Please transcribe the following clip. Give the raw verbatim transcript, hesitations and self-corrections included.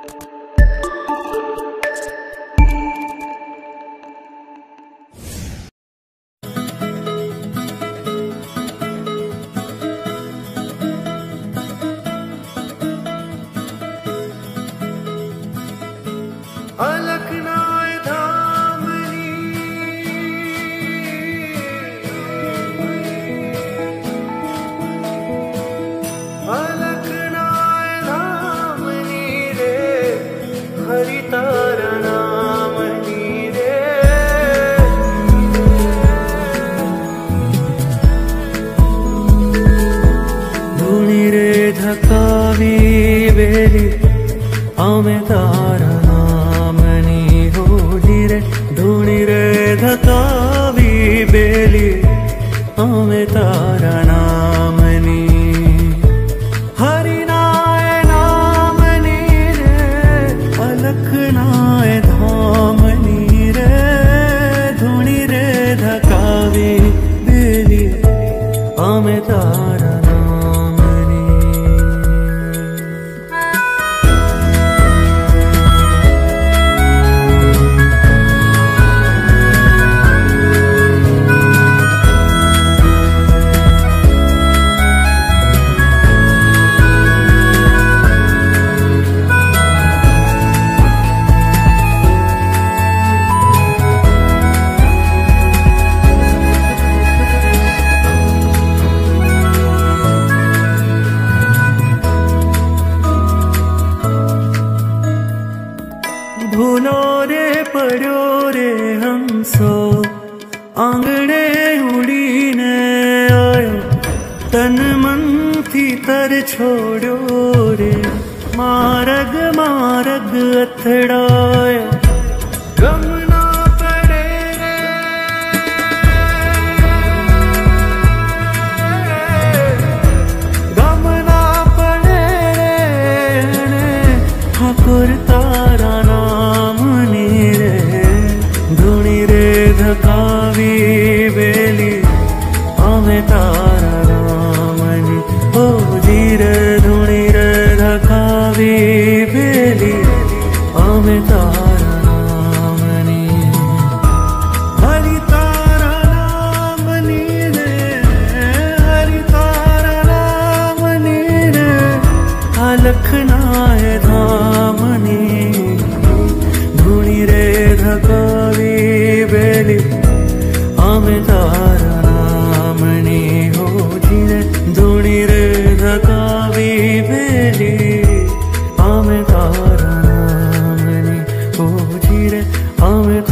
अलखनाए धामनी अलखनाए धामनी रे हरि तारा नामनी रे धूनी रे धकावी बेली आमे तारा धूनी रे धकावी बेली आमे तारा नामनी हरि नाय नामनी रे अलखनाए धामनी रे धूनी रे धकावी बेली आमे तारा भूलो रे पड़ो रे हम सो आंगणे उड़ीने आयो तन मन थी तर छोड़ो रे मारग मारग अथड़ाया गम ना पड़े रे गम ना पड़े रे ठाकुर तारा धकावी बेली आमे तारा नामनी ओ जीर धूनी रे धकावी बेली आमे तारा नामनी हरि तारा नामनी रे हरि तारा नामनी रे अलखनाए धामनी धूनी रे धकावी बेली आमे तारा नामनी हो जीरे धूनी रे धकावी बेली आमे तारा नामनी हो जीरे आमे